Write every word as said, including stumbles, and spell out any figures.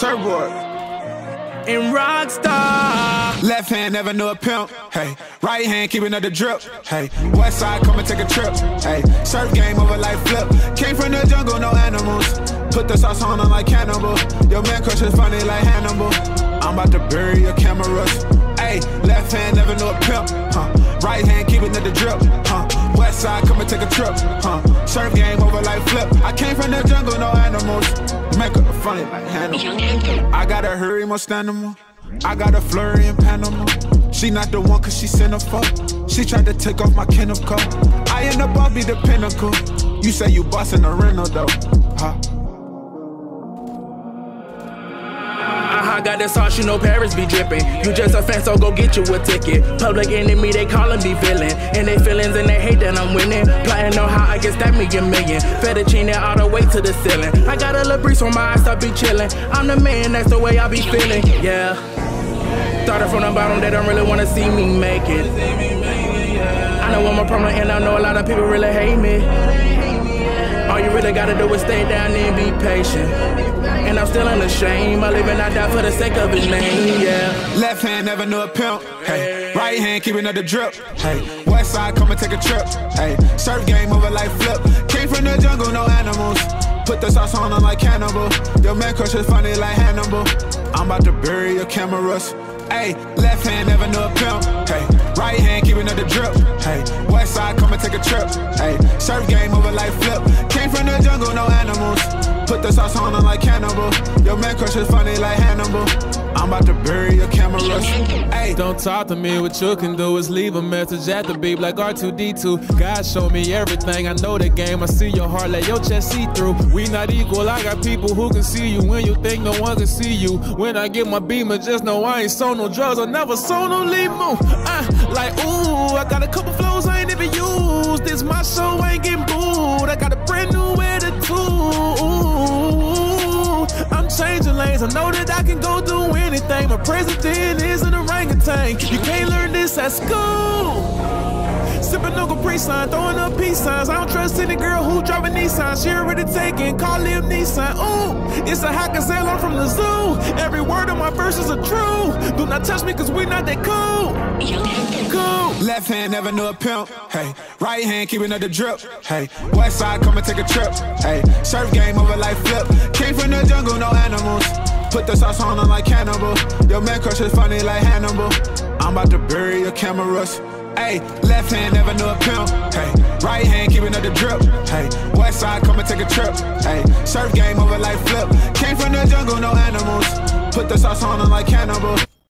surfboard. In Rockstar. Left hand never knew a pimp. Hey, right hand keeping up the drip. Hey, west side come and take a trip. Hey, surf game over like flip. Came from the jungle, no animals. Put the sauce on them like cannibal. Your man crush is funny like Hannibal. I'm about to bury your cameras. Hey, left hand never knew a pimp. Huh. Right hand keeping up the drip. Huh. West side come and take a trip. Huh. Surf game over like flip. I came from the jungle, no animals. Make her funny like Hannibal. I gotta hurry, most animal. I got a flurry in Panama. She not the one cause she sent a fuck. She tried to take off my kennel coat. I end up I'll be the pinnacle. You say you bustin' a rental though. Huh. I got the sauce, you know Parris be drippin'. You just a fan, so go get you a ticket. Public enemy, they callin' me villain. And they feelings and they hate that I'm winning. Plotting on how I can stack me a million. Fettuccine all the way to the ceiling. I got a little breeze on my eyes, I be chillin'. I'm the man, that's the way I be feeling. Yeah. Started from the bottom, they don't really wanna see me make it. I know I'm a problem and I know a lot of people really hate me. All you really gotta do is stay down and be patient. And I'm still in the shame. I live and I die for the sake of his name, yeah. Left hand never knew a pimp. Hey, right hand keeping up the drip. Hey, west side come and take a trip. Hey, surf game over like flip. Came from the jungle, no animals. Put the sauce on them like cannibal. Your man crush is funny like Hannibal. I'm about to bury your cameras. Hey, left hand never knew a pimp. Hey, right hand keeping up the drip. Hey, west side come and take a trip. Hey, surf game over like flip. Came from the jungle, no animals. Put the sauce on them like cannibal. Your man crush is funny like Hannibal. I'm about to bury your cameras. Hey. Don't talk to me, what you can do is leave a message at the beep like R two D two. God showed me everything, I know the game. I see your heart, let your chest see through. We not equal, I got people who can see you when you think no one can see you. When I get my beamer, just know I ain't sold no drugs, I never sold no limo. Uh, like ooh, I got a couple flows I ain't even used. This my show, I ain't getting booed. I got a brand new attitude. I'm changing lanes, I know that I can go do anything. My president is an orangutan. You can't learn this at school. Sipping no Capri Sun, throwing up peace signs. I don't trust any girl who driving Nissan. She already taken, call him Nissan. Ooh, it's a Aha Gazelle, I'm from the zoo. Every word of my verses are true. Do not touch me cause we not that cool. Cool. Left hand never knew a pimp. Hey, right hand keeping up the drip. Hey, west side come and take a trip. Hey, surf game over like flip. Came from the jungle, no animals. Put the sauce on them like cannibal. Your man crush is funny like Hannibal. I'm about to bury your cameras. Hey, left hand never knew a pimp. Hey, right hand keeping up the drip. Hey, west side come and take a trip. Hey, surf game over like flip. Came from the jungle, no animals. Put the sauce on them like cannibal.